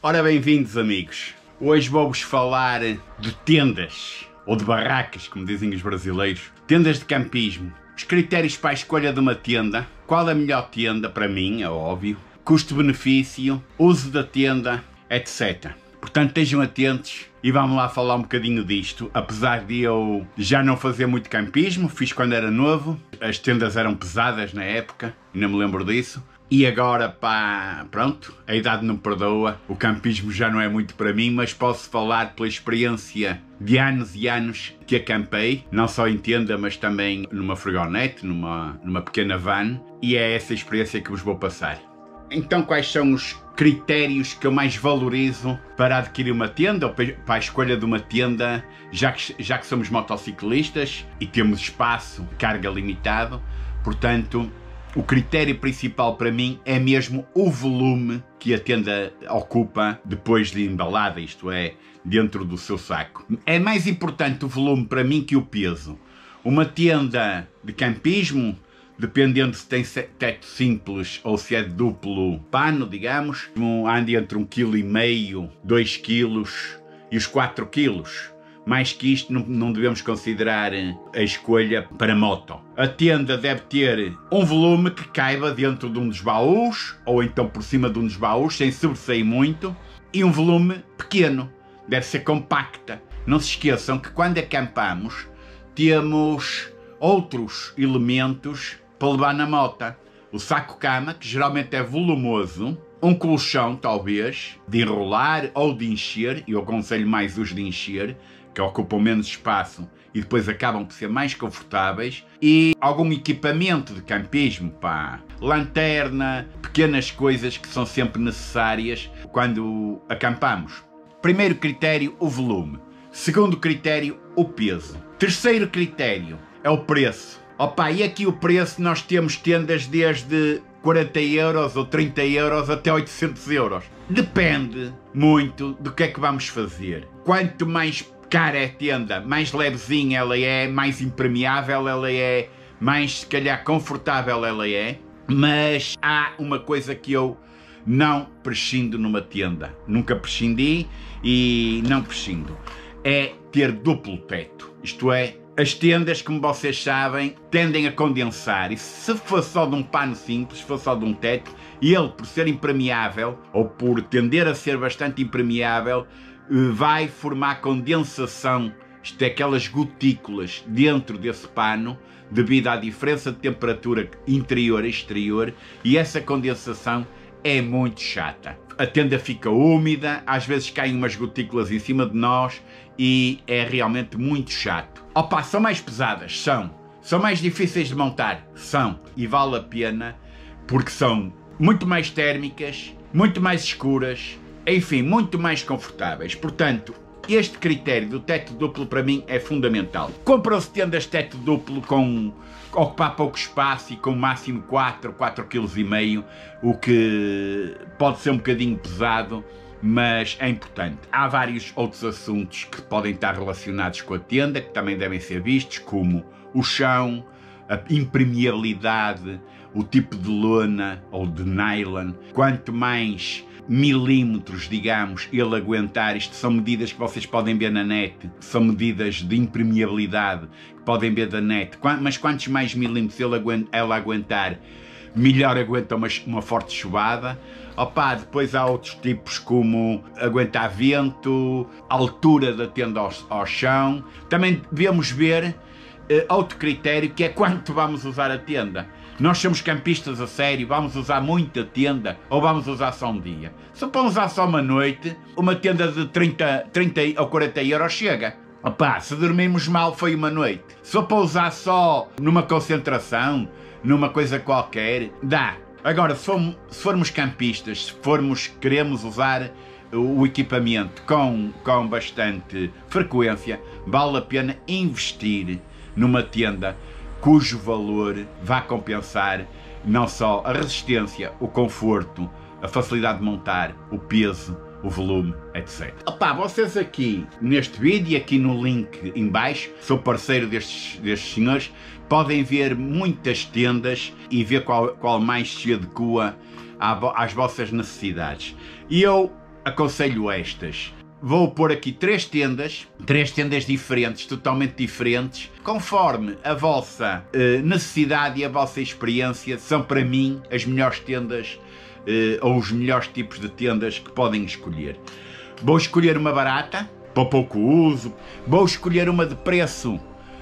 Ora, bem-vindos, amigos. Hoje vou-vos falar de tendas, ou de barracas, como dizem os brasileiros. Tendas de campismo. Os critérios para a escolha de uma tenda. Qual a melhor tenda para mim, é óbvio. Custo-benefício, uso da tenda, etc. Portanto, estejam atentos e vamos lá falar um bocadinho disto. Apesar de eu já não fazer muito campismo, fiz quando era novo. As tendas eram pesadas na época, ainda me lembro disso. E agora, pá, pronto, a idade não perdoa, o campismo já não é muito para mim, mas posso falar pela experiência de anos e anos que acampei, não só em tenda, mas também numa furgonete, numa pequena van, e é essa experiência que vos vou passar. Então, quais são os critérios que eu mais valorizo para adquirir uma tenda, ou para a escolha de uma tenda, já que somos motociclistas e temos espaço, carga limitado, portanto, o critério principal para mim é mesmo o volume que a tenda ocupa depois de embalada, isto é, dentro do seu saco. É mais importante o volume para mim que o peso. Uma tenda de campismo, dependendo se tem teto simples ou se é de duplo pano, digamos, anda entre 1,5 kg, 2 kg e os 4 kg. Mais que isto não devemos considerar a escolha para moto. A tenda deve ter um volume que caiba dentro de um dos baús, ou então por cima de um dos baús, sem sobressair muito, e um volume pequeno, deve ser compacta. Não se esqueçam que quando acampamos temos outros elementos para levar na moto. O saco-cama, que geralmente é volumoso, um colchão, talvez, de enrolar ou de encher, eu aconselho mais os de encher, que ocupam menos espaço e depois acabam por ser mais confortáveis, e algum equipamento de campismo, pá, lanterna, pequenas coisas que são sempre necessárias quando acampamos. Primeiro critério, o volume. Segundo critério, o peso. Terceiro critério é o preço. Opa, e aqui o preço, nós temos tendas desde 40 euros ou 30 euros até 800 euros. Depende muito do que é que vamos fazer. Quanto mais cara é a tenda, mais levezinha ela é, mais impermeável ela é, mais se calhar confortável ela é, mas há uma coisa que eu não prescindo numa tenda, nunca prescindi e não prescindo, é ter duplo teto, isto é, as tendas, como vocês sabem, tendem a condensar, e se for só de um pano simples, se for só de um teto, ele, por ser impermeável, ou por tender a ser bastante impermeável, vai formar condensação, isto é, aquelas gotículas dentro desse pano, devido à diferença de temperatura interior e exterior, e essa condensação é muito chata. A tenda fica úmida, às vezes caem umas gotículas em cima de nós, e é realmente muito chato. Opa, são mais pesadas? São mais difíceis de montar? São. E vale a pena, porque são muito mais térmicas, muito mais escuras, enfim, muito mais confortáveis. Portanto, este critério do teto duplo para mim é fundamental. Compram-se tendas de teto duplo com ocupar pouco espaço e com máximo 4,5 kg, o que pode ser um bocadinho pesado, mas é importante. Há vários outros assuntos que podem estar relacionados com a tenda, que também devem ser vistos, como o chão, a impermeabilidade, o tipo de lona ou de nylon. Quanto mais milímetros, digamos, ele aguentar, isto são medidas que vocês podem ver na net, são medidas de impermeabilidade que podem ver da net, mas quantos mais milímetros ela aguentar, melhor aguenta uma forte chuvada. Opa, depois há outros tipos como aguentar vento, altura da tenda ao chão. Também devemos ver outro critério, que é quanto vamos usar a tenda. Nós somos campistas a sério, vamos usar muita tenda ou vamos usar só um dia? Se para usar só uma noite, uma tenda de 30 ou 40 euros chega. Opa, se dormirmos mal foi uma noite. Se para usar só numa concentração, numa coisa qualquer, dá. Agora, se formos campistas, queremos usar o equipamento com bastante frequência, vale a pena investir numa tenda cujo valor vai compensar não só a resistência, o conforto, a facilidade de montar, o peso, o volume, etc. Opa, vocês aqui neste vídeo, aqui no link em baixo, sou parceiro destes senhores, podem ver muitas tendas e ver qual mais se adequa às vossas necessidades. E eu aconselho estas. Vou pôr aqui três tendas diferentes, totalmente diferentes, conforme a vossa necessidade e a vossa experiência. São para mim as melhores tendas ou os melhores tipos de tendas que podem escolher. Vou escolher uma barata, para pouco uso. Vou escolher uma de preço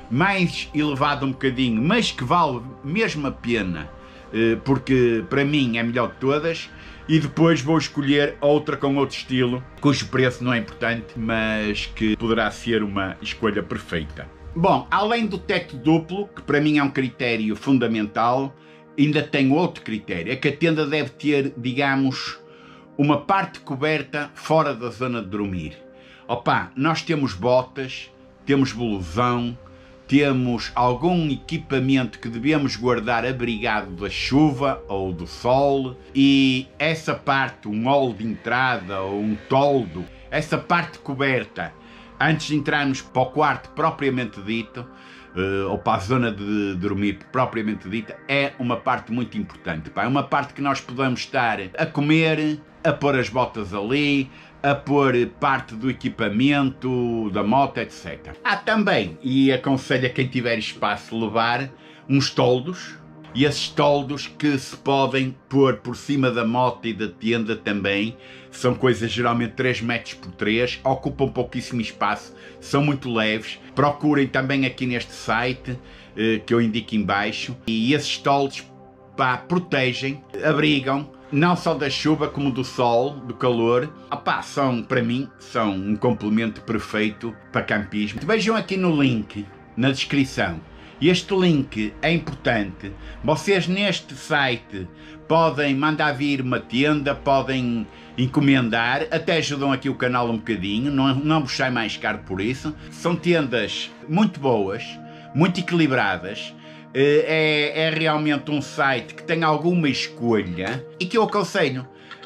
mais elevado um bocadinho, mas que vale mesmo a pena, porque para mim é a melhor de todas. E depois vou escolher outra com outro estilo, cujo preço não é importante, mas que poderá ser uma escolha perfeita. Bom, além do teto duplo, que para mim é um critério fundamental, ainda tenho outro critério. É que a tenda deve ter, digamos, uma parte coberta fora da zona de dormir. Opa, nós temos botas, temos belusão, temos algum equipamento que devemos guardar abrigado da chuva ou do sol, e essa parte, um hall de entrada ou um toldo, essa parte coberta, antes de entrarmos para o quarto propriamente dito, ou para a zona de dormir propriamente dita, é uma parte muito importante. É uma parte que nós podemos estar a comer, a pôr as botas ali, a pôr parte do equipamento, da moto, etc. Há também, e aconselho a quem tiver espaço levar, uns toldos, e esses toldos que se podem pôr por cima da moto e da tenda também. São coisas geralmente 3 metros por 3, ocupam pouquíssimo espaço, são muito leves. Procurem também aqui neste site, que eu indico em baixo, e esses toldos, pá, protegem, abrigam, não só da chuva como do sol, do calor. São, para mim, são um complemento perfeito para campismo. Vejam aqui no link, na descrição. Este link é importante. Vocês neste site podem mandar vir uma tenda, podem encomendar, até ajudam aqui o canal um bocadinho, não vos sai mais caro por isso. São tendas muito boas, muito equilibradas. É realmente um site que tem alguma escolha e que eu aconselho.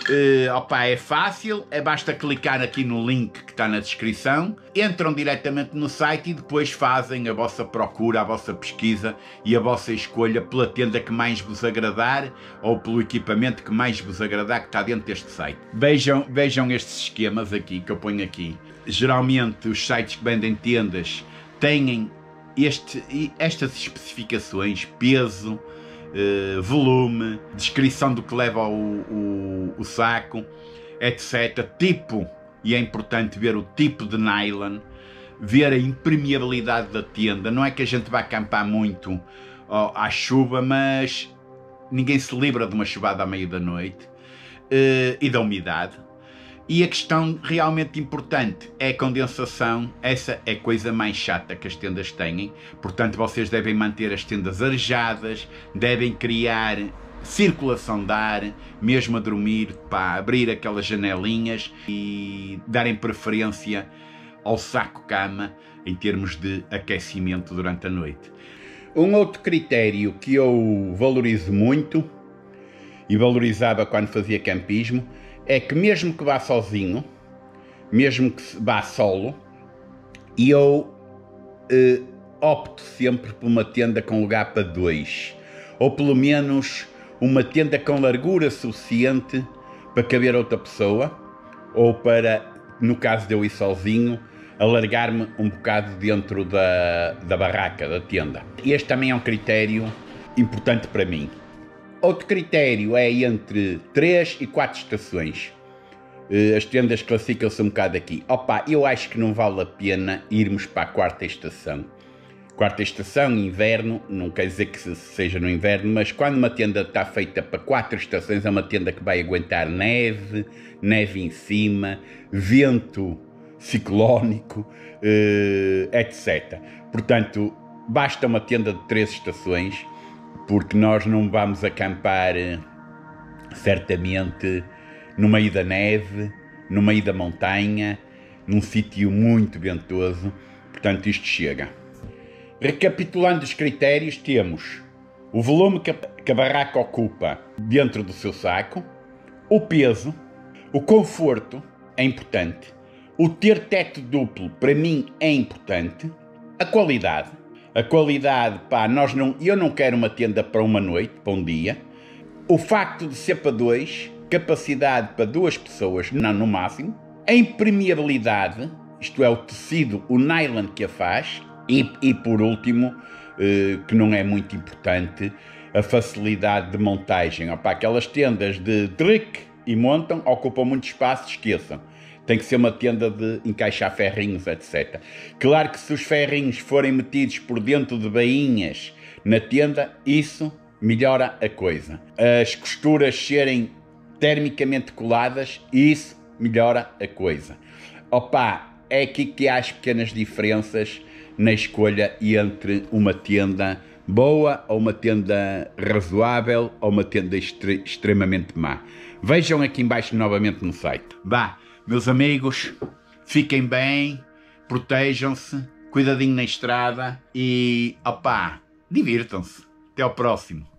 É fácil, basta clicar aqui no link que está na descrição, entram diretamente no site e depois fazem a vossa procura, a vossa pesquisa e a vossa escolha pela tenda que mais vos agradar ou pelo equipamento que mais vos agradar que está dentro deste site. Vejam estes esquemas aqui que eu ponho aqui. Geralmente os sites que vendem tendas têm estas especificações: peso, volume, descrição do que leva o saco, etc. Tipo, e é importante ver o tipo de nylon, ver a impermeabilidade da tenda. Não é que a gente vá acampar muito à chuva, mas ninguém se livra de uma chuvada à meia da noite, e da umidade. E a questão realmente importante é a condensação. Essa é a coisa mais chata que as tendas têm. Portanto, vocês devem manter as tendas arejadas, devem criar circulação de ar, mesmo a dormir, para abrir aquelas janelinhas e darem preferência ao saco-cama em termos de aquecimento durante a noite. Um outro critério que eu valorizo muito, e valorizava quando fazia campismo, é que mesmo que vá sozinho, mesmo que vá solo, eu opto sempre por uma tenda com lugar para 2, ou pelo menos uma tenda com largura suficiente para caber outra pessoa, ou para, no caso de eu ir sozinho, alargar-me um bocado dentro da barraca, da tenda. Este também é um critério importante para mim. Outro critério é entre 3 e 4 estações. As tendas classificam-se um bocado aqui. Eu acho que não vale a pena irmos para a 4ª estação. 4ª estação, inverno, não quer dizer que seja no inverno, mas quando uma tenda está feita para 4 estações, é uma tenda que vai aguentar neve em cima, vento ciclónico, etc. Portanto, basta uma tenda de 3 estações, porque nós não vamos acampar certamente no meio da neve, no meio da montanha, num sítio muito ventoso. Portanto, isto chega. Recapitulando os critérios, temos o volume que a barraca ocupa dentro do seu saco, o peso, o conforto é importante, o ter teto duplo para mim é importante, a qualidade. A qualidade, eu não quero uma tenda para uma noite, para um dia. O facto de ser para 2, capacidade para 2 pessoas, não no máximo. A impermeabilidade, isto é, o tecido, o nylon que a faz. E por último, que não é muito importante, a facilidade de montagem. Opa, aquelas tendas de trick e montam, ocupam muito espaço, esqueçam. Tem que ser uma tenda de encaixar ferrinhos, etc. Claro que se os ferrinhos forem metidos por dentro de bainhas na tenda, isso melhora a coisa. As costuras serem termicamente coladas, isso melhora a coisa. Opa, é aqui que há as pequenas diferenças na escolha entre uma tenda boa ou uma tenda razoável ou uma tenda extremamente má. Vejam aqui embaixo novamente no site. Vá, meus amigos, fiquem bem, protejam-se, cuidadinho na estrada e, opá, divirtam-se. Até ao próximo.